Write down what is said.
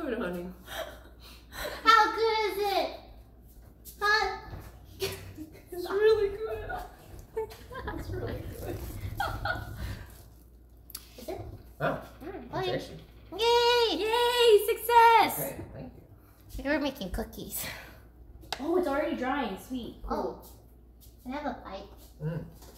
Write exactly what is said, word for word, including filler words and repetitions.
food, honey. How good is it? Huh? It's really good. It's really good. Is it? Oh, Oh, yeah. tasty. Yay! Yay! Success! Okay, thank you. We were making cookies. Oh, it's already drying. Sweet. Oh. Can I have a bite? Mm.